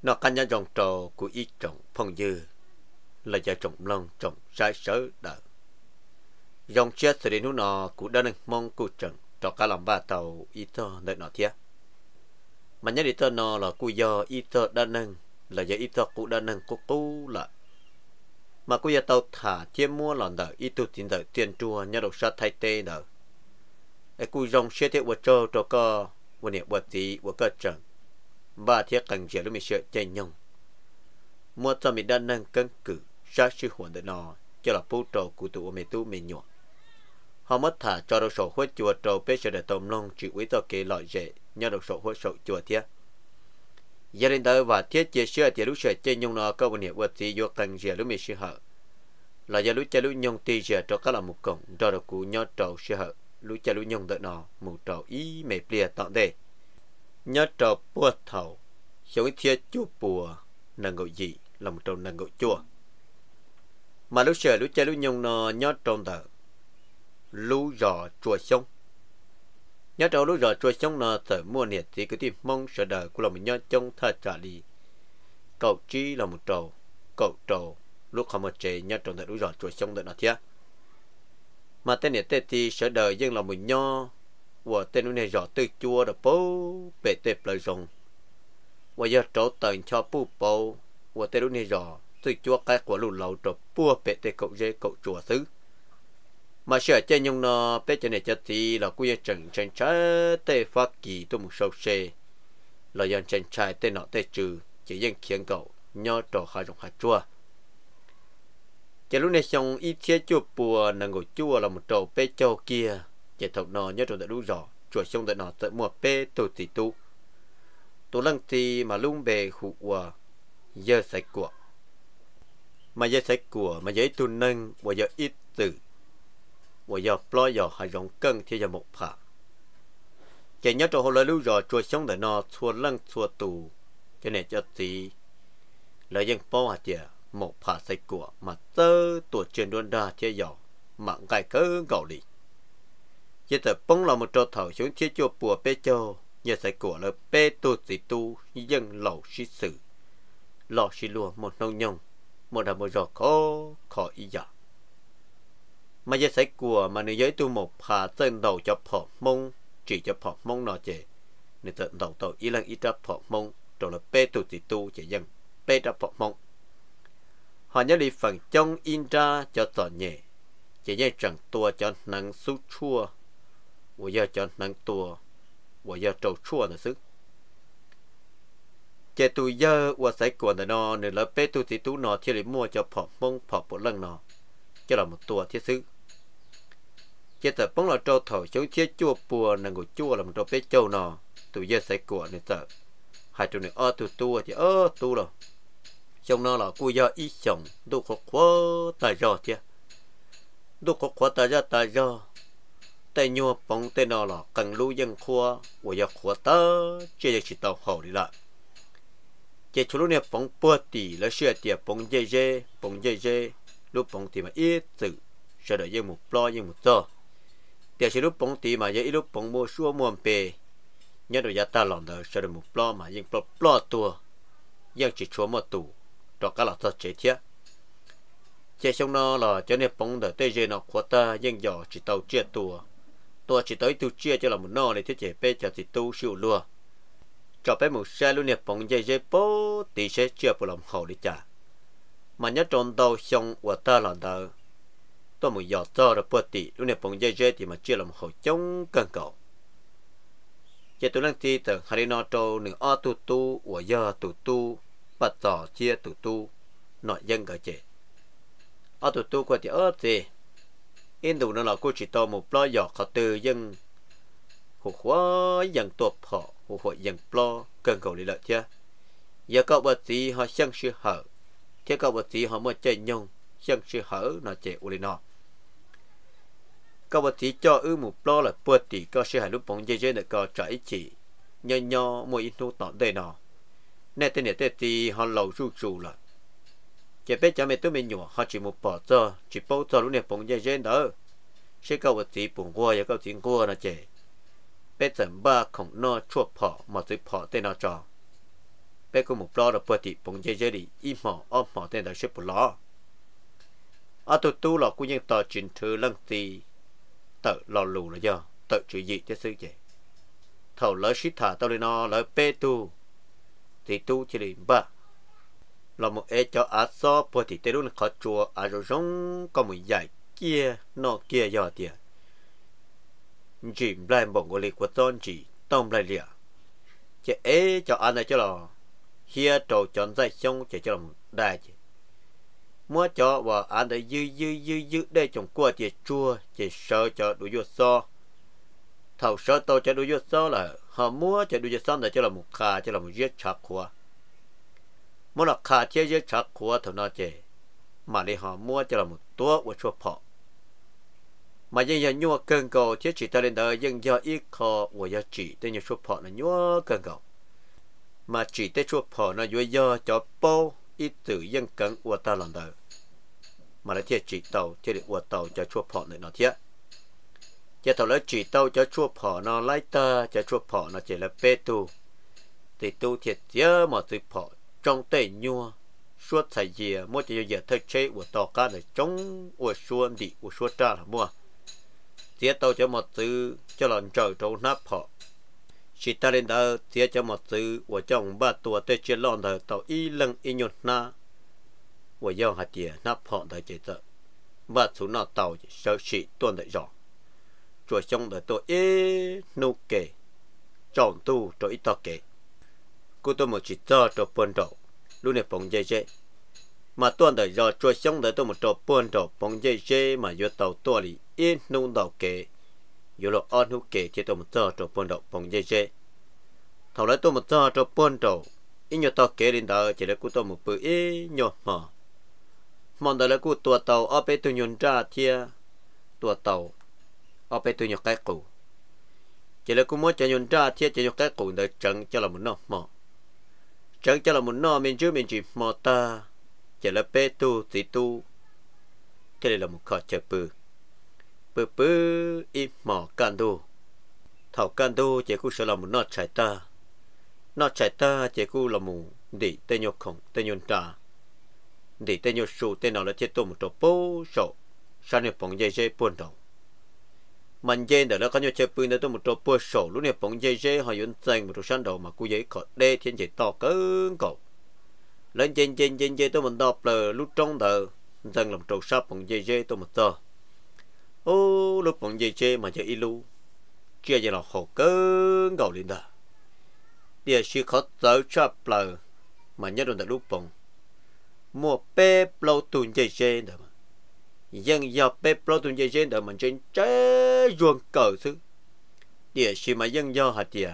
nó căn nhà trồng trầu của ít trồng phong dư là giờ trồng lông trồng trái sớ đỡ dòng chết sẽ đến lúc nó cũng đã nâng mong cụ trần cho cả lòng ba tàu ít thơ đợi nó thiết mà nhớ đi thơ nó là cụ do ít thơ đã nâng là giờ ít thơ cũng đã nâng cụ cũ lại mà cụ giờ tàu thả chiếm mua lòn đỡ ít tu tiền đỡ tiền chùa nhớ độc sát thay tê đỡ cái cụ dòng chết thiết vượt trâu cho co vượt niệm vượt tí vượt cơ trần ba thiết cần chỉ lúc mình sợ chạy nhông mua cho mình đã nâng cân cử sát sư hồn đỡ nó cho là bố trâu cụ tụ mê tu mê nhọ họ mất thả cho độc sổ khuất chùa trâu bế sẽ để tôm lông chỉ quý tao kê loại dễ nhớ độc sổ khuất sổ chùa thiết gia đình đó và thiết chia sẻ thì lúc sợ chơi nhung nó có vấn đề vật gì do cần gì lúc mình sẽ hở là giờ lúc chơi lúc nhung tì giờ cho các là một cổng cho được cụ nhớ trâu sẽ hở lúc chơi lúc nhung đợi nó một trâu ý mệt bìa tọn đề nhớ trâu bùa thầu giống thiết chua bùa nâng ngộ gì là một trâu nâng ngộ chua mà lúc sợ lúc chơi lúc nhung nó nhớ trâu đỡ lú giò chua sống nhớ trâu lú giò chua sống nó thở mua nhiệt thì cứ tìm mong sợ đời của là mình nhớ trong thơ trả lý cậu chi là một trâu cậu trâu lúc không một chế nhớ trâu thở lú giò chua sống đợi nó thiết mà tên nhiệt thì sợ đời nhưng là mình nhớ và tên này giò tư chua được bố bể tệp lời rồng và giờ trâu tần cho bù bầu và tên này giò tư chua cái của lù lầu trâu bùa bể tệp cậu dê cậu chùa xứ mà sợ chơi nhung nó bé cho này cho thì là quy trình tranh trái tê phát kỳ tôi một sâu xe là dân tranh trái tê nọ tê trừ chỉ dân khiến cậu nhớ trò khai rộng hạt chua chỉ lúc này xong ít thiết chua bùa nâng ngồi chua là một trầu bé châu kia chỉ thầu nó nhớ trò đã đủ rõ chùa xong đợi nó tới một bé tổ tỷ tu tổ lăng thì mà lung bề hụ hòa giờ sạch của mà giờ sạch của mà giấy tu nâng và giờ ít từ và giờ plo giờ hai dòng cân thì giờ một phả chỉ nhớ cho họ lời lưu rồi chùa sống để nó xua lăng xua tù cái này cho tí lời dân po hạt chè một phả say của mà tơ tuổi truyền đôn đa chia giờ mạng gai cớ gạo đi chỉ tập bông là một trò thầu xuống chia chùa bùa bê châu nhờ say của là bê tu gì tu dân lẩu sĩ sử lò sĩ lùa một nông nhông một là một giò khó ý giả mà giờ sẽ của mà người giới tu một phá tên đầu cho phỏ mông chỉ cho phỏ mông nó chè người tên đầu tàu ý lần ý ra phỏ mông rồi là bê tu thì tu chỉ dân bê ra phỏ mông họ nhớ đi phần trong in ra cho tỏ nhẹ chỉ nhớ chẳng tua cho năng su chua và giờ cho năng tua và giờ trâu chua là sức chỉ tu giờ và sẽ của nó người là bê tu thì tu nó thì mua cho phỏ mông phỏ một lần nó cho là một tua thiết sức chỉ tập bóng là trâu thầu chống thiết chua bùa là ngồi chua là một trâu bé châu nọ từ giờ sẽ của nên sợ hai trâu này từ tua thì tu rồi trong nó là cua do ít chồng tu khó quá tài do chứ tu khó quá tài do tay nhua bóng tên nó là cần lưu dân khoa của giờ khoa ta chỉ chỉ tàu hậu đi lại chỉ chú lúc này bóng bùa tỷ là sửa tiệp bóng dây lúc bóng thì mà ít tự sẽ đợi dân một lo dân một giờ để chỉ lúc bóng tí mà giờ ít lúc bóng mua xua mua bề nhớ được giá ta lòng đời sẽ được một lo mà dân lo tua dân chỉ chúa một tủ cho các là thật chế thiết chế trong nó là cho nên bóng đời tây dê nó của ta dân giỏ chỉ tàu chia tua chỉ tới tu chia cho là một no để thiết chế bê cho thì tu siêu lùa cho bé một xe luôn nè bóng dây bố tí sẽ chia bộ lòng hậu đi trả mà nhớ tròn đầu xong của ta là đời tôi một giọt cho rồi bớt tỷ lúc này bóng dây thì mà chia làm hậu chống cần cầu chỉ tôi đang ti từ harino trâu nửa o tu của giờ tu bắt tỏ chia tu nội dân cả chế o tu qua thì gì in đủ nó là cô chỉ to một lo giọt họ từ dân hồ khóa dân tuột họ hồ hội dân lo cần cầu đi lợi chưa giờ cậu bớt gì họ sang sư hở thế cậu bớt gì họ mới chơi nhung sang sư hở nó chế ulino cậu bớt gì cho một lo là bớt thì có sư hở lúc bóng dây được có trái chỉ nho mỗi ít nô tọn đây nọ nè tên này thì họ lầu ru là chỉ biết cho mẹ tôi mình nhỏ họ chỉ một bỏ cho chỉ bao cho lúc này bóng dây đó sẽ cậu bớt gì bùng qua và cậu tiếng qua nó chế biết rằng ba không no chuột phỏ mà chỉ phỏ tên nó cho bé có một lo là bữa thì bông dây đi im mỏ tên là xếp một lo ở tụi tu là cũng như tờ chuyện thứ lần thì tự lò lù là do tự chữ gì cho sư vậy thầu lỡ xít thả tao lên nó lỡ bê tu thì tu chỉ đi ba là một ế cho á so bữa thì tê đúng là khó chùa á rồi giống có một giải kia nó kia do tiền chỉ lại bổng của lịch của tôn chỉ tông lại lìa chỉ ế cho anh này cho là hia trầu chọn dây xong chỉ cho là một đại chỉ mua cho và anh ấy dư đây trong qua chỉ chua chỉ sợ cho đủ vô so thầu sợ tôi cho đủ vô so là họ mua cho đủ vô so để cho là một khá cho là một giết chặt của mua là khá chế giết chặt của thầu nó chỉ mà đi họ mua cho là một tua của chua phọ mà dân giờ nhua cơn cầu thiết chỉ ta lên đời dân giờ ít khó của giờ chỉ tên như chua phọ là nhua cơn cầu mà chỉ tới chua phọ nó vui do cho bao ít tự dân cấn của ta lần đời mà lại thiệt chỉ tàu thiệt được của tàu cho chua phọ này nó thiệt cho tàu lấy chỉ tàu cho chua phọ nó lấy ta cho chua phọ nó chỉ là bê tu thì tu thiệt nhớ mà từ phọ trong tay nhua suốt thời giờ mua cho giờ thời chế của tàu cá để chống của xuân đi của xuân ra là mua thiệt tàu cho một từ cho lần trời trâu nắp phọ chỉ ta lên đó thiệt cho một từ của trong ba tuổi tới trên lon đời tàu y lăng y nhột na của dòng hạt tiền nắp phọ đời chế trợ ba số nào tàu sợ chỉ tuần đại rõ rồi trong đời tôi ế nô kề chọn tu rồi ít to kề cô tôi một chỉ cho buồn đầu lúc này bóng dây dây mà tuần đời rõ rồi trong đời tôi một trò buồn đầu bóng dây dây mà vô tàu tôi đi ế nô đầu kề vô lộ on hữu kề thì tôi một cho buồn đầu bóng dây dây thầu lấy tôi một cho buồn đầu ít nhiều to kề lên đó chỉ là cô tôi một bữa ế nhỏ mỏ mòn đời là cô tua tàu ở bên tôi nhún ra thia tua tàu ở bên tôi nhặt cái củ chỉ là cô muốn cho nhún ra thia cho nhặt cái củ để trắng cho là một nọ mỏ trắng cho là một nọ mình chứ mình chỉ mò ta chỉ là bên tu thì tu cái này là một khó chờ bự ít mỏ can đu thầu can đu chỉ cô sẽ là một nọ chạy ta chỉ cô là một đi tên nhóc khổng tên nhún ra để tên nhóc sụ tên nào là chết tôi một chỗ bố sổ sao này bóng dây buồn đầu mình dây để nó có nhiều chơi pin để tôi một chỗ bố sổ lúc này bóng dây họ vẫn dành một chỗ sáng đầu mà cô giấy có đê thiên chỉ to cỡ cậu lên trên tôi mình đọc là lúc trong đời dành làm chỗ sáp bóng dây tôi một tờ ô lúc bóng dây mà chơi ilu chia cho nó khổ cỡ cậu lên đó địa chỉ khó tới sáp là mà nhất là lúc bóng mua bếp lâu tuần dây đó mà dân dọc bếp lâu tuần dây đó mình trên trái ruộng cờ thứ địa chỉ mà dân do hạt địa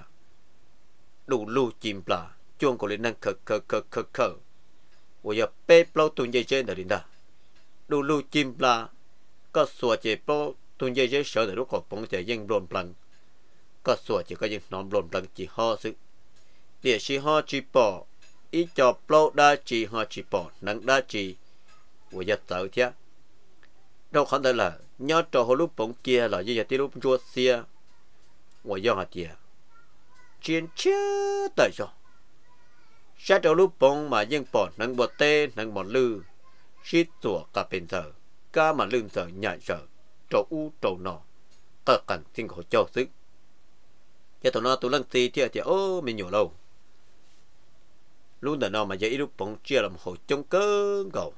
đủ lưu chìm là chuông của lên năng khờ của giờ bếp lâu tuần dây đó đi đó đủ lưu chìm là có sủa chỉ bao tuần dây sợ để lúc còn bóng để dân lồn plăng có sủa chỉ có dân nón lồn plăng chỉ ho sự địa chỉ ho chỉ bỏ ý cho plau đa chỉ họ chỉ bỏ nặng đa chỉ của giật tự chứ đâu khả năng là nhớ trò hồi lúc bóng kia là như vậy tí lúc chua xia của do hạt tiền chiến chứ tại sao sát đầu lúc bóng mà dân bỏ nặng bọt tê nặng bọt lư xít tủa cả bên giờ ca mà lưng giờ nhảy giờ trâu u trâu nọ tất cả xin khổ cho sức cái tụi nó tụi lăng tì thì ô mình nhổ lâu luôn là nó mà giờ ít lúc bóng chia làm hồi trong cơn cầu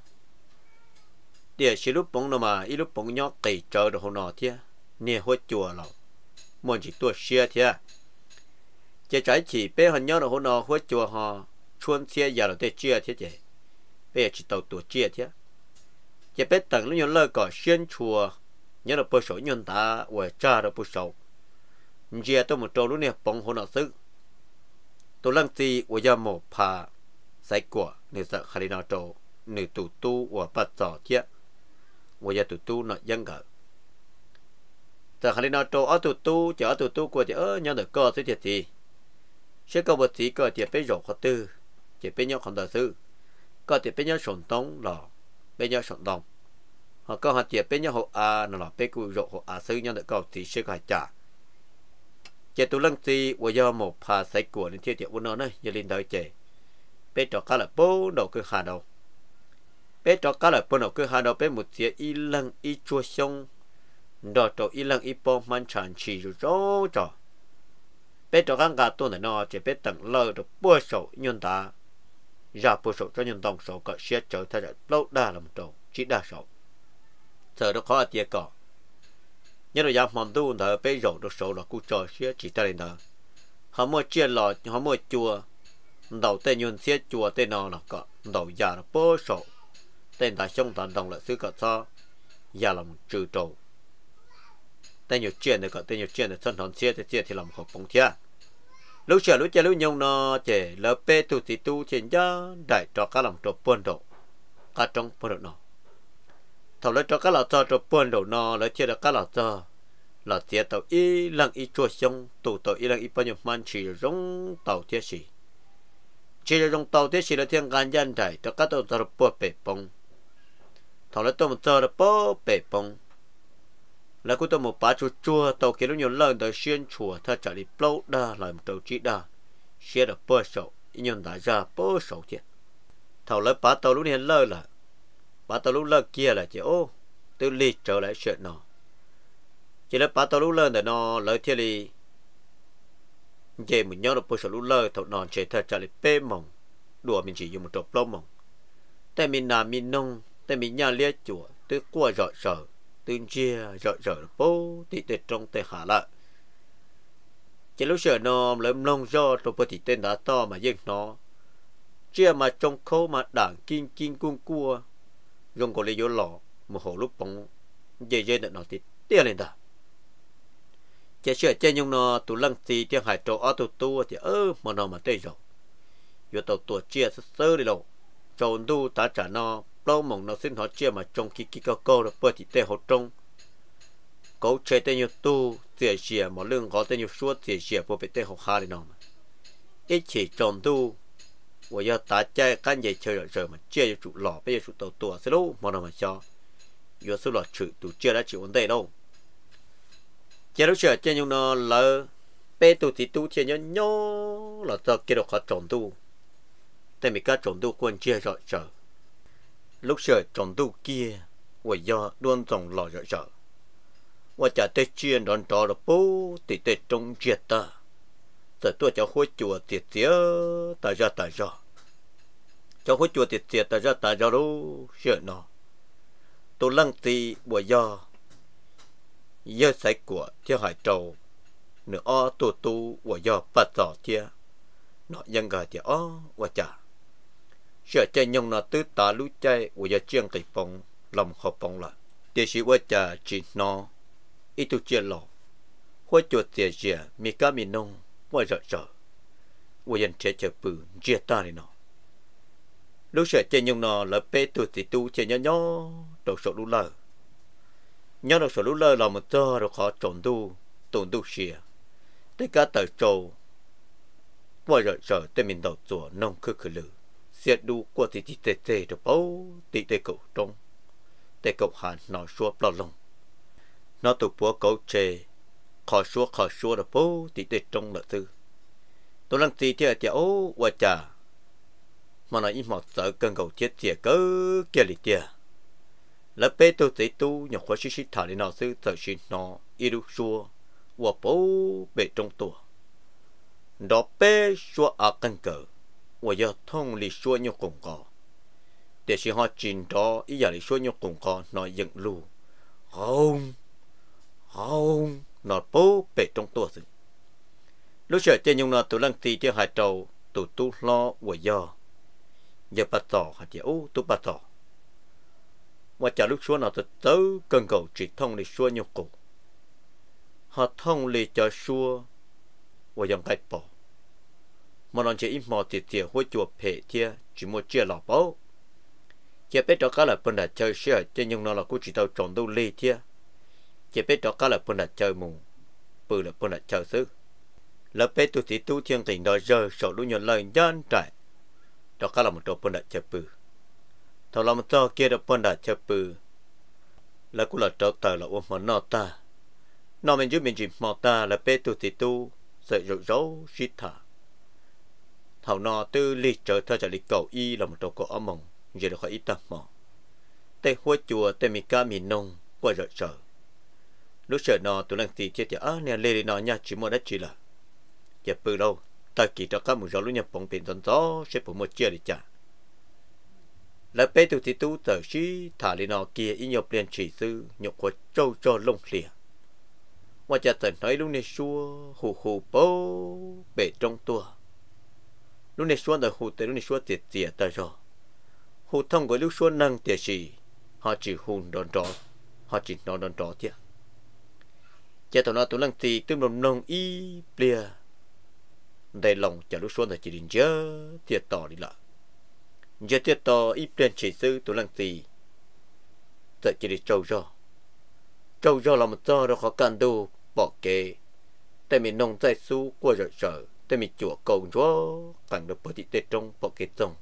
địa chỉ lúc bóng nó mà ít lúc bóng nhóc kỳ chờ được hồi nọ thia nè hốt chùa lọ muốn chỉ tua xe thia chỉ trái chỉ bé họ nhóc được hồi nọ hốt chùa họ chuôn xe giờ là để chia thia chứ bé chỉ tàu tua chia thia chỉ bé tầng lúc nhon lơ cỏ xuyên chùa nhớ được bữa sổ nhon ta và cha được bữa sổ chia tôi một trâu lúc nè bóng hồi nọ sức tôi lăng ti và giờ một phà sai quả nếu sợ khai nào trâu nếu tụ tu và bắt giỏ thiệt và giờ tụ tu nó dân gở sợ khai nào trâu ở tụ tu chở tụ tu của thì nhau được co thế thiệt gì sẽ có một tí có thiệt bé rổ khó tư thiệt bé nhau không đời sư có thiệt bé nhau sồn tông lò bé nhau sồn đồng họ có hạt thiệt bé nhau hộ a nó là bé cụ rổ hộ a sư nhau được co thì sẽ phải trả chế tu lăng ti và do một phà sai của nên thiệt thiệt của nó này giờ lên đời chế bé trọ cá là bố đầu cứ hà đầu bé trọ cá là bố đầu cứ hà đầu bé một chiếc y lăng y chua sông đỏ trọ y lăng y bò man tràn chỉ rồi rõ trọ bé trọ cá gà tuần này nó chỉ bé tặng lơ được bua sầu nhân ta ra bua sầu cho nhân đồng sầu cả xe chở thay ra lâu đa là một trâu chỉ đa sầu giờ nó khó tiệt cỏ nhớ rồi mòn tu thở bé rổ được sầu là cú trò xe chỉ ta lên thở họ mua chia lò họ mua chùa đầu tên nhân xe chùa tên nó là cọ đầu già là bố sầu tên ta sông ta đồng là xứ cọ cho già làm trừ trầu tên nhiều chuyện này cọ tên nhiều chuyện này thân hòn xe thì làm hộp bóng thia lúc chờ lúc nhung nó chỉ lỡ pe tu thì tu trên giá đại cho các làm trộn buôn đồ các trong buôn đồ nó thầu lấy cho các làm cho trộn buôn đồ nó lấy chia được các làm cho là chia tàu y lăng y chua sông tụ tàu y lăng y bao nhiêu man chỉ giống tàu thiết sĩ chỉ là giống tàu thiết sĩ là thiên gan dân đại cho các tàu cho buôn bể bông thầu lấy tàu một giờ là buôn bể bông là cô tôi một bá chua chua tàu kia nó nhiều lần tới xuyên chùa ta trả đi lâu đa làm tàu chỉ đa xe được bơ sầu nhân đã ra bơ sầu thiệt thầu lấy bá tàu lúc này lơ là bá tàu lúc lơ kia là chỉ ô từ ly trở lại chuyện nó chỉ là bá tàu lúc lơ để nó lấy thiệt đi về mình nhớ được bơ sầu lúc lơ thầu nòn chế ta trả đi bê mỏng đùa mình chỉ dùng một trộn lâu mỏngแต่mình làm mình nôngแต่mình nhà lia chùa từ qua rõ sợ tương chia rõ bố thì tết trong tết hạ lại chỉ lúc sợ nó lớn lông do trong bữa thì tên đã to mà dân nó chia mà trong khâu mà đảng kinh cung cua dùng có lấy vô lò một hồ lúc bóng dây nó thì tiền lên ta chỉ sợ chơi nhung nó tụ lăng xì tiếng hải trâu ở tụ tu thì mà nó mà tê rồi vô tàu tua chia sơ đi đâu trâu tu ta trả nó lâu mong nó xin họ chia mà trong khi câu được bữa thì tê họ trong cấu chơi tên nhiều tu tiền xìa mà lương có tên nhiều suốt tiền xìa bộ bị tê họ hà đi nào mà ít chỉ trồng tu và giờ ta chơi căn gì chơi rồi mà chia cho chủ lò bây giờ chủ tàu tua sẽ đâu mà nào mà cho giờ số lò chữ tu chia đã chịu vấn đề đâu chia lúc chơi chơi nhưng nó lỡ bé tu thì tu chia nhỏ là cho kia được họ trồng tu tên mình các trồng tu quân chia rồi chờ lúc sợ trồng tu kia và do luôn trồng lò sợ và chả tết chiên đón trò là bố thì tết trong triệt ta giờ tôi cho khối chùa tiệt tía ta ra cho khối chùa tiệt ta ra đâu sợ nó tôi lăng tì và do giờ sạch của theo hải trầu nửa o tu và do bắt giỏ kia nó dân gà thì và chả sợ chơi nhung nó tứ tả lũ chơi của gia chiang cây bông lòng hộp bông lại để sĩ qua trà chỉ nó ít tu chia lò hoa chuột tiền rẻ mi cá mi nông qua sợ của dân trẻ chờ bự chia ta này nó lúc sợ chơi nhung nó là bé tu thì tu chơi nhỏ đầu sổ lũ lơ nhớ đầu sổ lũ lơ là một giờ rồi khó trộn tu tồn tu xìa tất cả tờ trâu qua sợ tên mình đầu chùa nông khư lử xét đu qua thì tê được bố tê cậu trong tê cậu hàn nó xua bao lông nó tụ búa cậu chê khỏi xua được bố tê trong là tư tôi lăng tì thì ô qua chả mà nó ít một giờ cần cầu thiết thiệt cớ kia lì tia là bé tôi thấy tu nhỏ khoa xí thả đi nó sư thời xin nó ilu xua qua bố bể trong tua đó bé xua ở căn cờ và giờ thông lý xua nhau cùng có để chỉ họ trình đó ý giờ lý xua nhau cùng có nói dựng lù không nó bố bể trong tua sự lúc sợ trên nhung nó tụ lăng tì theo hải trầu tụ tu lo và giờ bắt tỏ hạt dẻo tụ bắt tỏ và trả lúc xua nó thật tới cần cầu chỉ thông lý xua nhau cùng họ thông lý cho xua và dòng cách bỏ mà nó chỉ ít mò tiệt hối chuột phê thia chỉ một chia lọ báu chỉ biết đó cả là bên đã chơi xe cho nhưng nó là cũng chỉ tao trộn đâu ly thia chỉ biết đó cả là bên đã chơi mù bự là bên đã chơi xứ là biết tôi chỉ tu thiên tình đó giờ sổ đu nhận lời gian trải đó cả là một chỗ bên đã chơi bự thầu làm cho kia đó bên đã chơi bự là cũng là trở tờ là ôm mà nó ta nó mình giúp mình chỉ mò ta là biết tôi chỉ tu sợi rủ rấu xít thả thầu nọ tư li trở theo trả li cầu y là một trâu cổ mộng giờ được khỏi ít tầm mỏ tê hoa chùa tê mi ca mi nông qua rồi sợ lúc sợ nọ tụi lăng tì chết thì nè lê nọ nha chỉ mua đất chỉ là giờ bự đâu ta chỉ cho các một gió lúc nhập bóng biển gió gió sẽ phụ một chia đi trả là bé tụi thì tu tờ sĩ thả lên nọ kia ý nhập liền chỉ sư nhập của trâu cho lông lìa qua cha tần nói lúc này xua hù hù bố bể trong tua lúc này xua là hù tới lúc này xua tiệt tiệt ta rồi hù thông của lúc xua năng tiệt gì họ chỉ hùn đòn trò họ chỉ nói đòn trò thiệt cha tụi nó tụi lăng tì tương đồng nông y bia đầy lòng chả lúc xua là chỉ định nhớ tiệt tỏ đi lại giờ tiệt tỏ y bia chỉ sư tụi lăng tì tại chỉ để trâu do là một do đó khó can đồ bỏ kê tại mình nông tại su qua rồi sợ tại mình chùa cầu chúa càng được bỏ thị tê trong bỏ kê trong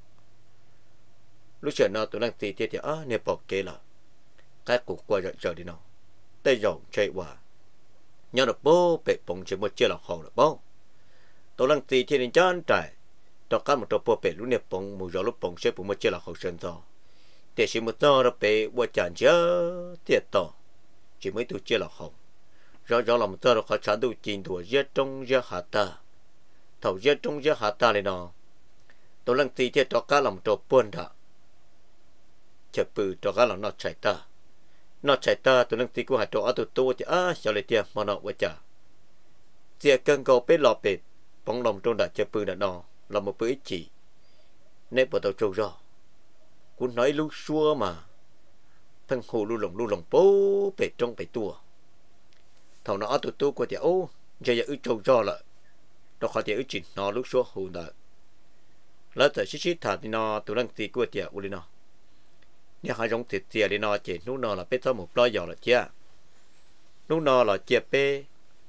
lúc chờ nào tụi đang tì thì nè bỏ kê là cái cuộc qua rồi sợ đi nào tay dòng chạy qua nhớ được bố bể bông chỉ một chia là hồ là bố tụi đang tì thì nên chán trải cho các một trâu bố bể lúc nè bông mùi gió lúc bông sẽ phụ một chia là hồ sơn do để chỉ một do đó bể qua chán chớ tiệt tỏ chỉ mới tu chia là hồng rõ là một tờ là khó chán tu chín thua giết trong giết hạ ta thầu giết trong giết hạ ta này nó tôi lần tí thì cho cá làm trò buồn đã chợt bự cho cá làm nó chạy ta tôi lần tí của hạt trò ở tu thì sao lại tiệt mà nó quá chả tiệt cơn cầu bết lọ bệt bóng lòng trong đã chợt bự đã nó là một bữa chỉ nên bỏ tàu trâu rõ cũng nói lúc xua mà thằng hồ lu lồng bố bể trong bể tua thầu nó tụt tu của tiểu giờ ư trâu do lại nó khó tiểu chỉ nó lúc xua hồ đã lỡ tới xí thả thì nó tụi đang tì của tiểu uli nó nhà hai giống thịt tiệt thì nó chỉ nút nó là bê cho một lo giò là chia nút nó là chia bê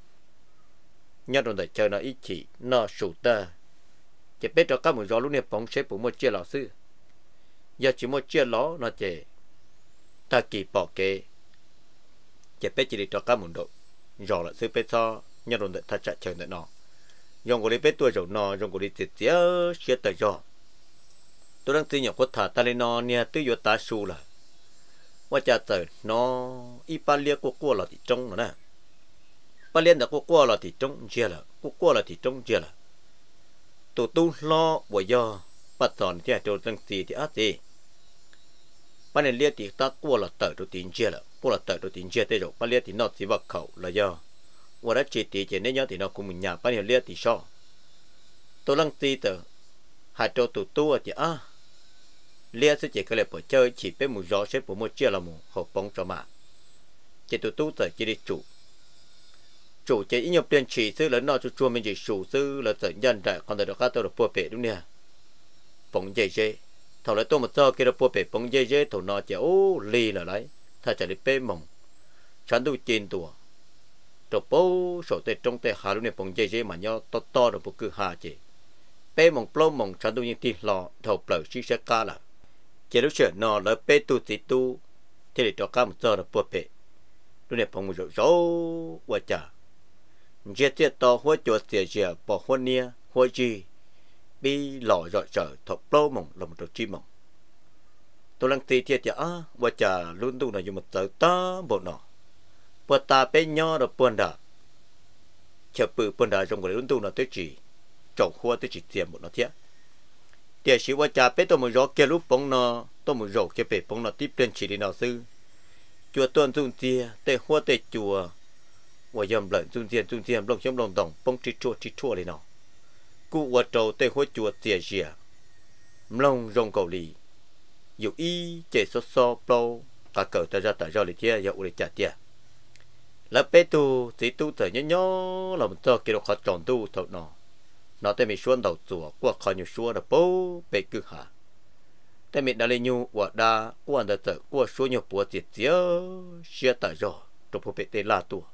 nhớ rồi để chơi nó ít chỉ nó sụt ta chỉ bê cho các một giò lúc này bóng xếp của một chia lò sư giờ chỉ một chia ló nó chỉ ta kỳ bỏ kê chỉ biết chỉ để cho các món đồ rồi là sư biết cho nhớ rồi ta chạy chờ đợi nó dùng của đi biết tuổi rồi nó dùng của đi tiệt tiệt xếp tới rồi tôi đang tin nhập có thả ta lên nó nè tư vô ta su là qua cha tới nó Italia của là thì trong nó nè Italia là của là thì trong chia là của là thì trong chia là tụi tu lo bởi do bắt toàn thì tôi đang tin thì gì ban này liệt thì ta qua là tờ đồ tiền chia là qua là tờ đồ tiền chia thế rồi ban liệt thì nó chỉ vào khẩu là do qua đã chỉ thì nên nhớ thì nó cùng mình nhà ban này liệt thì sao tôi lăng ti tờ hai trâu tụ tu thì liệt sẽ chỉ cái là bỏ chơi chỉ biết một gió sẽ bỏ một chia là một hộp bóng cho mà chỉ tụ tu tờ chỉ đi chủ chỉ ít nhập tiền chỉ sư lớn nó cho chua mình chỉ chủ sư là tự nhân đại còn được các tôi được bùa bể đúng nè bóng dây thầu lại tôi một giờ kia bùa bể bóng dây thầu nó chỉ lì là đấy thay trả đi bê mỏng chán tôi chín tuổi rồi bố sổ tê trong tê hà lúc này bóng dây mà nhau to rồi bố cứ hà chỉ bê mỏng plo mỏng chán tôi những tin lò thầu bờ xí xe ca là chỉ lúc sợ nó là bê tu tí tu thế để cho các một giờ là bùa bể lúc này bóng rồi rấu qua trả chia tiết to hoa chuột tiệt chia bỏ hoa nia hoa chi bi lò rọi trở thọ plo mỏng là một trò chim mỏng tôi đang tì tiệt qua trả luôn tu là dùng một tờ ta bộ nọ bữa ta bé nho rồi buồn đã chờ bự buồn đã trong cái luôn tu là tới chỉ trồng hoa tới chỉ tiền một nó thiệt tiệt chỉ qua trả bé tôi một gió kia lúc bóng nó tôi một gió kia bé bóng nó tiếp lên chỉ đi nào sư chùa tuần dung tia tê hoa tê chùa và dầm lợn dung tiền lông chấm lông đồng bông chi chua lên nào cụ và trâu tê hoa chùa tiệt rìa lông rong cầu lì dù y chế so plo cả cỡ ta ra tại do lịch kia dạo lịch trả tiền là bé tu chỉ tu thời nhớ là một trò kia khó chọn tu thôi nó tên mình xuân đầu chùa qua khỏi nhiều xuân là bố bé cứ hả tên mình đã lên nhu và đa qua đã tới qua xuân nhiều bữa tiệt tiệt xia tại do trong phố bé tê la tu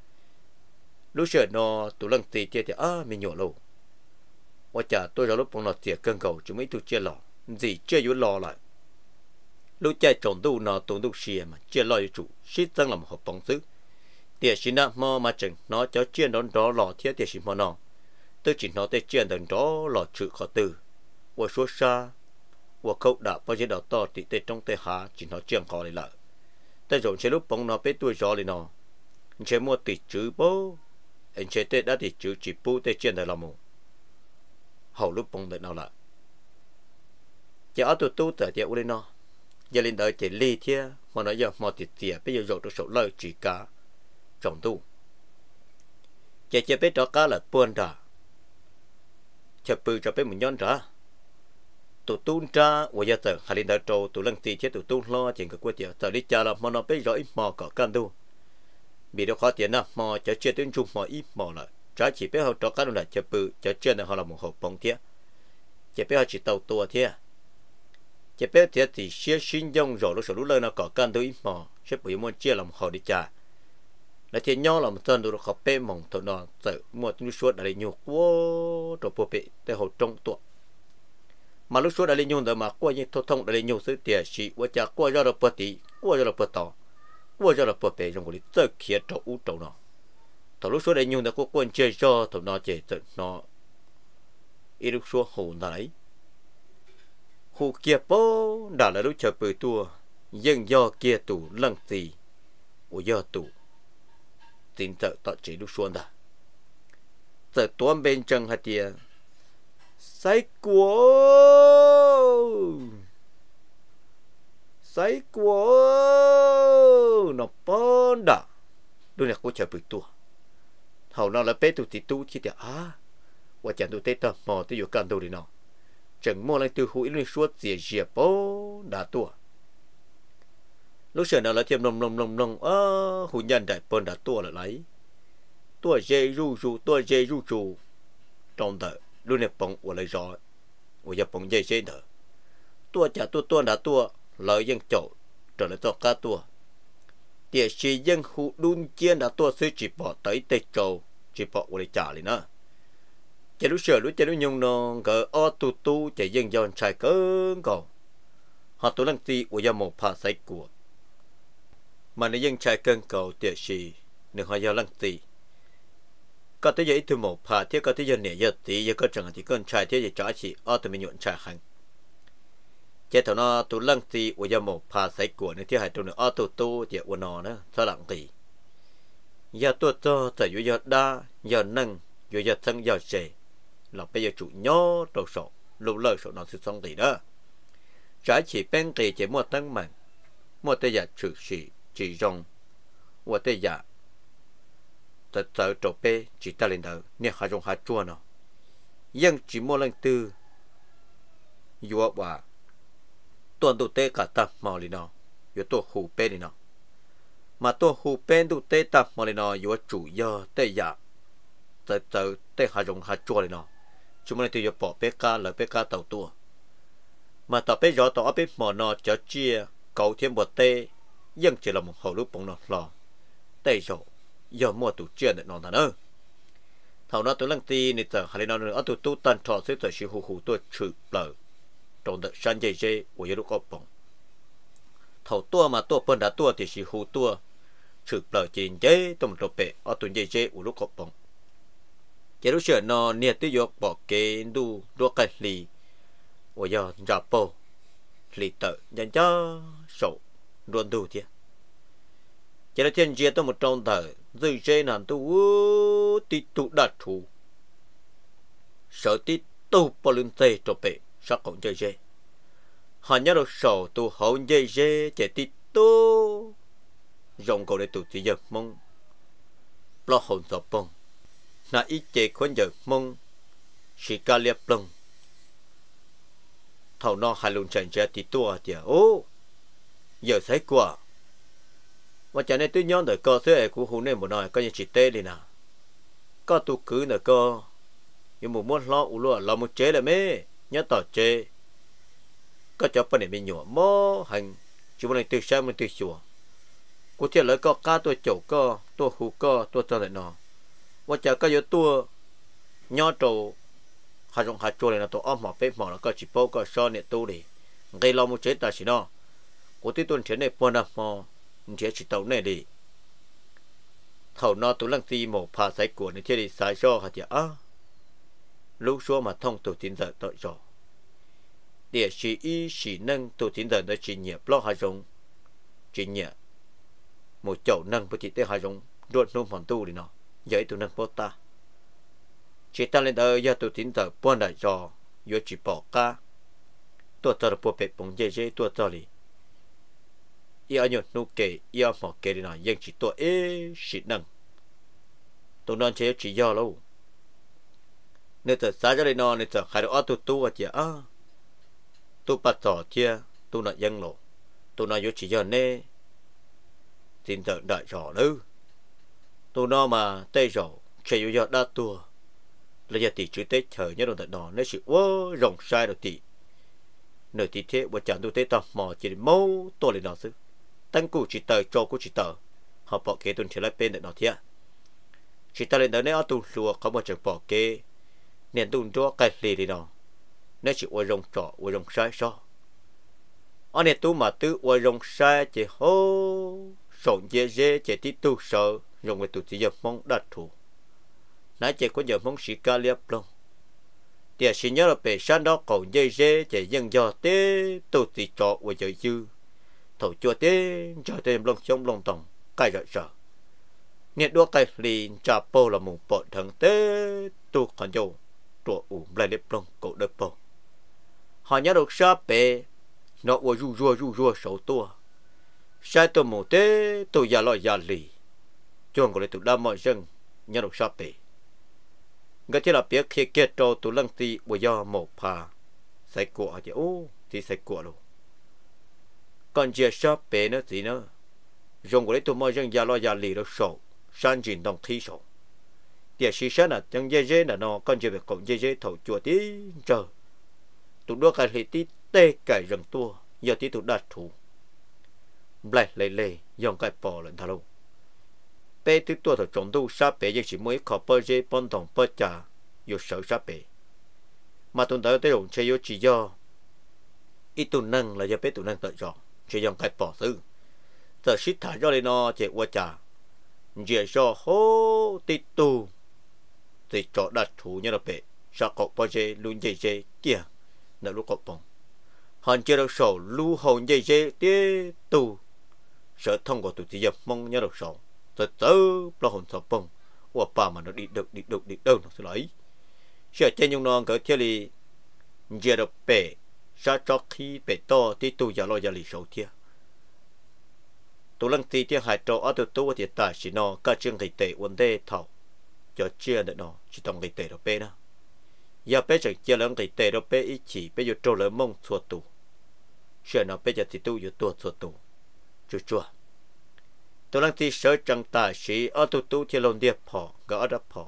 lúc xưa nó tu lăng tì tiệt mình nhỏ lâu và chả tôi ra lúc bọn nó tiệt cơn cầu chúng mấy tu chia lò gì chia yếu lò lại lúc chạy trộn tu nó tốn tu xìa mà chia lò chủ xít tăng làm hộp bóng xứ tiệt xin đã mò mà chừng nó cho chia đón đó lò thiết tiệt xin mò nó tôi chỉ nói tới chuyện đằng đó là chữ khó từ và số xa và câu đã bao giờ đào to thì tới trong tới hạ chỉ nói chuyện khó lại tới rồi chế lúc bóng nó biết tôi rõ liền nó chế mua tỷ chữ bố anh chế tới đã tỷ chữ chỉ bố tới chuyện đời làm mù hầu lúc bóng đợi nào lại chế ở tụi tu tới tiệm u lên nó giờ lên đợi chế ly thia mà nói giờ mò tiệt tiệt bây giờ rồi tôi sầu lời chỉ cả trồng tu chế biết đó cá là buồn ra chế bự cho biết mình nhon ra tụi tu ra và giờ tới hai lên đợi trâu tụi lăng tì chế tụi tu lo chuyện cái tiệt tới đi cha là mà nó biết rõ ít mò có can tu bị đâu khó tiền nào mò cho chơi tuyên trung mò ít mò lại trái chỉ biết họ cho cá là chế bự cho chơi là họ là một hộp bóng thiệt chế biết họ chỉ tàu tua thiệt chế biết thiệt thì xe sinh dung rồi lúc lên nó có can tu ít mò chế bự muốn chơi làm họ đi cha là thì nhau là một tuần rồi họ bê mỏng tụi nó tự mua lúc suốt đã lấy nhiều quá rồi bộ bị tới họ trong tuột mà lúc suốt đã lấy nhiều rồi mà qua như thô thông đã lấy nhiều sự tiền chỉ qua cha qua cho là bớt tí qua cho là bớt to qua cho là bớt bể trong cái tự kia trâu út trâu nó thằng lúc suốt đã nhiều là có quân chơi cho tụi nó chơi tự nó ít lúc suốt hồ này hồ kia bố đã là lúc chờ bơi tua nhưng do kia tủ lăng gì của do tủ tin tự tạo chế lúc xuân đã giờ tuôn bên chân hạt tiền say của nó bón đã đôi này có chờ bự tua hầu nó là bé tụi tí tu chỉ để và chẳng tụi tết tao mò tôi vô can đâu đi nào chẳng mua lại từ hụi lên suốt dìa bố đã tua lúc xưa nào là thêm nồng hụi nhân đại bơn đã tua lại lấy tua dê ru trong đời lúc này bông của lấy gió của giờ bông dê nữa tua chả tua đã tua lợi dân chậu trở lại cho cá tua địa chỉ dân hụ đun chiên đã tua sẽ chỉ bỏ tới tây châu chỉ bỏ của lấy trả liền nữa chỉ lúc xưa lúc nhung nó gỡ o tu chỉ dân dọn trái cơn cầu họ tu lăng ti của giờ một pha say của mà nếu dân trái cơn cầu địa chỉ đừng họ giờ lăng ti có tới giờ thứ một pha thiết có tới giờ nè giờ tí giờ có chẳng thì cơn trái thiết giờ trả chỉ o từ mình nhuận trái hành chế thằng nó tu lăng ti của giờ một pha say của nên thiết hai tu nữa o tu giờ của nó nữa sao lặng tỷ giờ tu cho tại giờ đa giờ nâng giờ thân giờ trẻ là bây giờ chủ nhó đầu sổ lù lời sổ nó sẽ xong tỷ đó trái chỉ bên kỳ chỉ mua tăng mạnh mua tây giả trừ chỉ rong và tây giả thật sự trộn bê chỉ ta lên đầu nè hai rong hai chua nó nhưng chỉ mua lần tư vừa và tuần tụ tê cả tập mò lên nó vừa tuần hủ bê lên nó mà tuần hủ bê tụ tê tập mò lên nó vừa chủ do tây giả thật sự tê hai rong hai chua lên nó chúng mình tự bỏ bê cá là bê cá tàu tua mà tàu bê gió tàu bê mò nó cho chia cầu thêm một tê nhưng chỉ là một hậu lúc bóng nó lò tê rồi giờ mua tụ chia để nó thằng ơ thầu nó tụi lăng ti này giờ hai nó nữa ở tụ tu tan trò sẽ tới sự hù tôi trừ lờ trong đợt san dây của giờ lúc có bóng thầu tua mà tua bên đã tua thì sự hù tua trừ lờ chỉ dây tụm trộn bể ở tụi dây của lúc có bóng chỉ lúc xưa nó nhiệt tiêu dục bỏ cái đu đua cái lì của giờ giả bộ lì tự nhận cho sổ luôn đu thiệt chỉ là thiên nhiên tôi một trong thời dưới dây nàn tu tí tụ đạt thủ sợ tí tu bỏ lên dây cho bể sắc còn dây dây họ nhớ được sổ tu hậu dây dây chỉ tí tu dùng cầu để tụ tí giờ mong lo hồn dọc bông na ít chế khốn giờ mong chỉ cả liệp lông thầu nó hai luôn chạy ra tí tua thì ô giờ thấy qua và cho nên tôi nhớ đời cơ thế của hùng này một nói coi như chỉ tê đi nào có tu cứ nữa cơ nhưng một muốn lo u lo một chế là mê nhớ tỏ chế có cho phần này mình nhổ mó hành chúng mình từ sáng mình từ chùa của thiệt lợi có cá tôi chậu có tôi hú có tôi cho lại nó và chờ có yếu tua nhớ trâu hai种hai chùa này là tôi ôm mỏ bếp mỏ là có chỉ bao có so nè tu đi gây lo một chế ta chỉ nó của tôi tuần trên này buồn à mỏ chế chỉ tàu này đi thầu nó tụi lăng ti một pha sấy của này thì đi xài cho hả chị lúc xưa mà thông tụ tín giờ tội rồi địa chỉ ý chỉ nâng tụ tín giờ nó chỉ nhẹ lo hai giống chỉ nhẹ một chậu nâng với chỉ tới hai giống ruột nôm hoàn tu đi nó dễ tụ nâng bớt ta chỉ ta lên đây giờ tụ tín giờ buôn đại trò vừa chỉ bỏ ca tôi cho được bộ bệ bóng dễ dễ tôi cho đi yêu nhột nụ kề yêu mỏ kề đi nó nhưng chỉ tôi chỉ nâng tôi non chế chỉ do lâu nên từ xa ra đây nó nên từ khai đó tôi tu ở chia tôi bắt tỏ chia tôi nói dân lộ tôi nói vô chỉ do nè tin tưởng đợi rõ nữa tôi nói mà tây rõ chỉ vô do đa tua là giờ tỷ chữ tết chờ nhớ đồng tận đó nó chỉ vô rộng sai rồi tỷ nơi tỷ thế và chẳng tôi tết tò mò chỉ mâu tôi lên đó chứ tăng cụ chỉ tờ cho cụ chỉ tờ họ bỏ kế tuần trở lại bên để nó thiệt chỉ ta lên đó nếu tôi lùa không bao giờ bỏ kế nên tôi cho cái gì đi nó nếu chỉ qua rồng trọ qua rồng sai sao anh này tôi mà tôi qua rồng sai chỉ hô sồn dễ dễ chỉ tí tu sợ rồng về tụi chỉ giờ mong đạt thủ nãy chỉ có giờ mong sĩ ca liệp luôn thì chỉ nhớ là về sáng đó còn dễ dễ chỉ dân do thế tôi chỉ trọ qua giờ dư thầu chua thế cho thêm lông chống lông tổng cái rồi sợ nhiệt độ cái liền chả po là một bộ thằng tế tu còn dâu trụ lại đẹp lông cổ đẹp po họ nhớ được sao bé nó ua rua sầu tua sai tôi một tế tôi già lo già lì chuông của lại tụi đam mọi dân nhớ được sao bé cái thế là biết khi kết trâu tụi lăng ti ua do một pha sai của thì thì sai của luôn còn chia sao bé nữa gì nữa dùng của lại tụi mọi dân già lo già lì được sầu san chuyển đồng khí sầu địa sĩ sáng là chẳng dễ là nó con chỉ việc cộng dễ thầu chùa tí chờ tụi đua cái thì tí tê cải rừng tua giờ tí tụi đạt thủ lại lê dòng cái bò lên thà luôn bé tí tua thầu trồng tu sát bé chỉ mới khó bơi dễ bón đồng bơi trà yêu sợ sát bé mà tụi tới tới dùng chơi yêu chỉ do ít tụi năng là do bé tụi năng tự do chỉ dòng cái bò sư giờ xít thả cho lên nó chạy qua trà giờ cho hô tí tu thì cho đặt thủ như là bé sao cậu bao giờ luôn dây kia nợ lúc cậu bông hòn chưa được sổ lưu hồn dây tí tu sợ thông của tụi chị dập mong nhớ được sổ thật sự lo hồn sổ bông ủa bà mà nó đi được đâu nó sẽ lấy sợ trên nhung non cỡ theo li giờ được bé sao cho khi bé to tí tu giờ lo giờ lì sổ thiệt tụi lăng tí tiếng hải trò ở tụi tôi thì ta chỉ nó các chương gây tệ vấn đề thầu cho chia được nó chỉ tông gây tệ đó bé đó giờ bé chẳng chia lăng gây tệ đó bé ý chỉ bé vô trâu lớn mông xua tù sợ nó bé giờ thì tu vô tua xua tù chua tụi lăng tí sợ chẳng ta chỉ ở tụi tôi thì lồng điệp phò gỡ đắp phò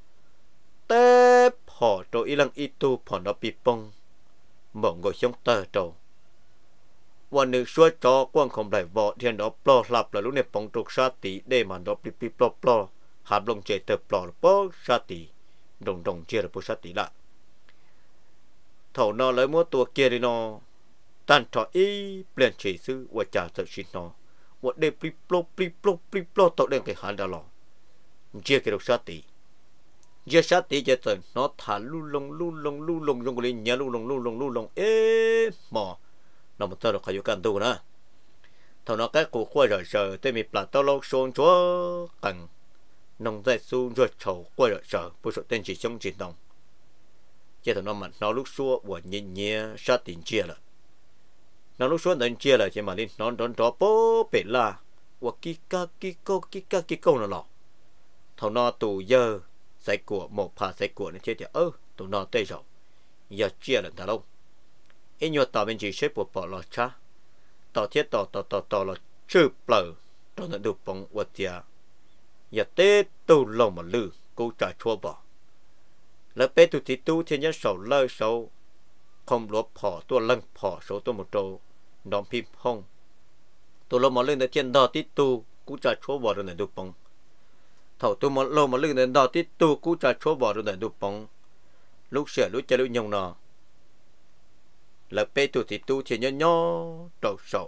té phò rồi ý lăng ý tu phò nó bị bông mộng ngồi sống tờ trâuวันนึงช่วยจอกว้างของไหลบ่อเทียนดอกปลอหลับแล้วลูกเนี่ยปองตกชาติได้มันดอกปีปลอหาบลงเจเตอปลอปอชาติดงเจอปุชาติละเท่านอเลยมัวตัวเกียร์นอตันทออีเปลี่ยนเฉยซื้อว่าจ่าจะชินนอว่าได้ปีปลอตกเด้งไปหาดาลองเจอเกดอกชาติเจอชาติจะเจอนอฐานลู่ลงยงกุลินยาลู่ลงหมอnó một tờ được khaiกันtuนะthằng nó cái cuộc qua rồi sợ tới mi plạt tao lâu xôn chúa cần nông在苏热丑过热sợ不说tên chỉ trong chiến động chỉ thằng nó mặt nó lúc xua và nhẹ sát tiền chia là nó lúc xua tiền chia là chỉ mà lên nó đón đó bố bể la và kí câu nó lọ thằng nó tù giờ sai của một pha sai của nó chết thì tụi nó tê rồi giờ chia là thằng đâu ít nhiều tàu bên chỉ xếp bộ bỏ lọt cha tàu thiết tàu là chữ bờ tàu nó được bóng vật tiệt giờ tết tu lồng mà lư cô trả chua bỏ lỡ bé tu thì tu thiên nhân sầu lơ sầu không lúa phò tua lăng phò số tua một trâu đom phim hông tu lồng mà lưในthiên đỏ tít tu cô trả chua bỏ rồi này được bóng thầu tu mà lồng mà lưในđỏ tít tu cô trả chua bỏ rồi này được bóng lúc sửa lúc chơi lúc nhông nọ là bé tu thì tu thiên nhân nhỏ trâu sầu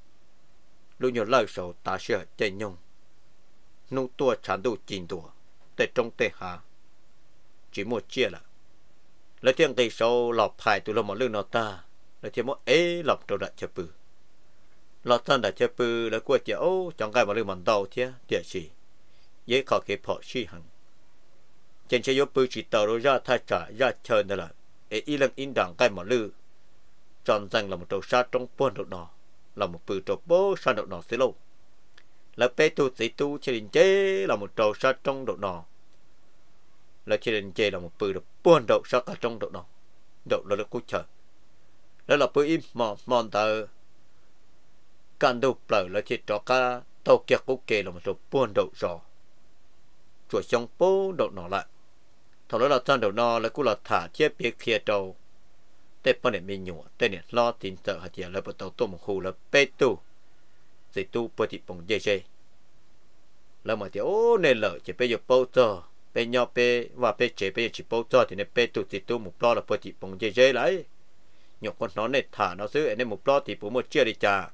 lúc nhiều lơ sầu ta sửa chơi nhông nô tua chán đồ chín tua để trong tê hà chỉ một chia là lấy tiếng cây sâu lọp phải tụi lo một lưng nó ta lấy tiếng mỗi ấy lọp trâu đã chập bự lọp thân đã chập bự lấy qua chợ ô chẳng cái mà lưng mòn đầu thế địa chỉ dễ khó cái phò suy hằng trên xe yếu bự chỉ tàu rồi ra thay trả ra chơi đó là ấy lần in đảng cái mà lưng tròn rằng là một trâu sát trong buôn đậu nọ là một bự trâu bố sát đậu nọ xí lâu là bé tu sĩ tu chơi đình chế là một trâu sát trong đậu nọ là chơi đình chế là một bự được buôn đậu sát cả trong đậu nọ đậu là cú chờ đó là bự im mòn tờ can đậu bờ là chơi trò cá tàu kia cú kê là một trâu buôn đậu giò chuột trong bố đậu nọ lại thằng đó là chân đậu nọ là cú là thả chiếc bia kia trâu tết bữa này mình nhủ tết này lo tin sợ hạt tiền là bắt đầu tôm một hồ là bé tu thì tu bữa thì bông dây dây là mà thì ô nên lỡ chỉ bây giờ bao giờ bây nhau bây và bây chế bây giờ chỉ bao giờ thì nên bé tu thì tu một lo là bữa thì bông dây dây lấy nhục con nó này thả nó xứ nên một lo thì bố một chia đi trà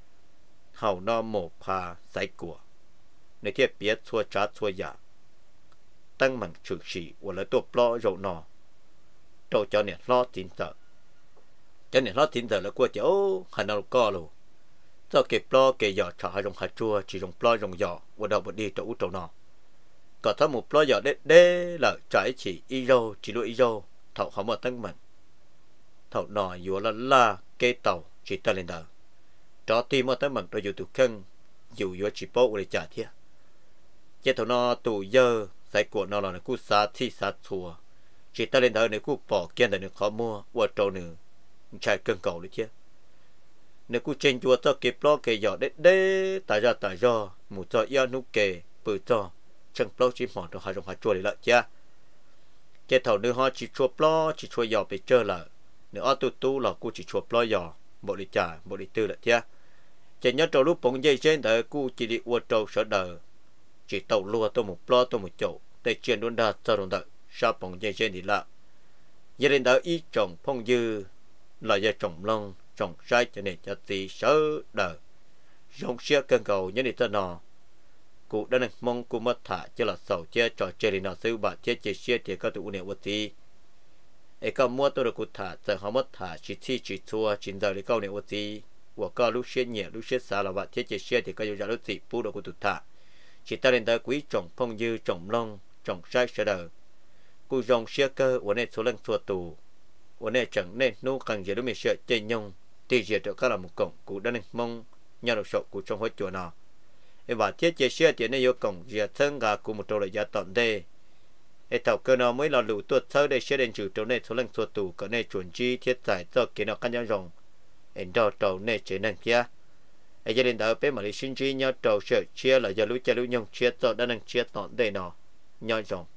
hầu nó một pha sấy củaในที่เปียชัวจัดชัวยาตั้งมันฉึกฉี่วันละตัวปลอโรนอโตเจ้าเนี่ยรอตินเตอเจ้าเนี่ยรอตินเตอแล้วกลัวเจ้าหันเอาก้อลูเจ้าเก็บปลอเกยหยอดฉาลงหาจัวจีลงปลอลงหยอวันดาวบดีตัวอุตนอก็ถ้าหมู่ปลอหยอดเด้ละจ่ายฉี่อีโรจีลุอีโรเท่าเขามาตั้งมันเท่าหน่อยอยู่ละล่าเกยเต่าจีตะเลนเดอจอตีมาตั้งมันเราอยู่ตุกเครื่องอยู่อยู่จีโป้เลยจ่าเทียเจ้าหน่อตู่เยอใส่กวดนอในกู้ซาที่ซาชัวจีตะเลนเดอในกู้ปอกเกียนแต่ในข้อมัววัวโตหนึ่งใช้เครื่องเก่าเลยเทียในกู้เจนจัวเจ้าเก็บปลอเกยหยอดเด้ตายจ่อหมู่เจ้าย่านุเกปืนจ่อช่างปลอจีหมอนตัวหาจงหาจัวเลยละเจ้าเจ้าเท่าเนื้อห่อจีชัวปลอจีชัวหยอไปเจอละเนื้ออ้อตู้หลอกกู้จีชัวปลอหยอบริจาบริตื้อละเจ้าเจนยัดตัวลูกปงเย่เช่นแต่กู้จีดีวัวโตเสดchỉ tàu lúa tôi một plo tôi một chậu để chuyển đồn đa cho đồn đợi sao bằng dây trên thì lạ gia đình đã ý trồng phong dư là gia trồng lông trồng sai cho nên cho tí sớ đời giống xe cân cầu nhân định nọ cụ đã được mong cụ mất thả cho là sầu che trò chơi thì nó sư bà che chế xe thì có tụ nè vật gì ấy có mua tôi được cụ thả giờ họ mất thả chỉ thi chỉ thua chỉ giờ để câu nè vật gì của có lúc xe nhẹ lúc xe xa là bà che chế xe thì có nhiều lúc gì phụ được cụ thả chỉ ta lên tới quý trồng phong dư trồng long trồng sai sẽ đời cụ dòng xe cơ của nên số lần thua tù của nên chẳng nên nô càng gì đó mình sợ chơi nhung thì diệt được các là một cổng cụ đã nên mong nhà đầu sổ cụ trong hết chùa nọ và thiết chế xe thì nên yêu cổng diệt thân gà cụ một trâu lại giá tận đây để thảo cơ nó mới là lũ tuột sơ để xe đến trừ trâu nên số lần thua tù có nên chuẩn chi thiết giải cho kiến nó căn nhau rồng em đo trâu nên chế nên kia ai gia đình đó bé mà đi sinh chi nhau trâu sợ chia là giờ lũ cha lũ nhung chia cho đã năng chia tọn đây nọ nhau rồng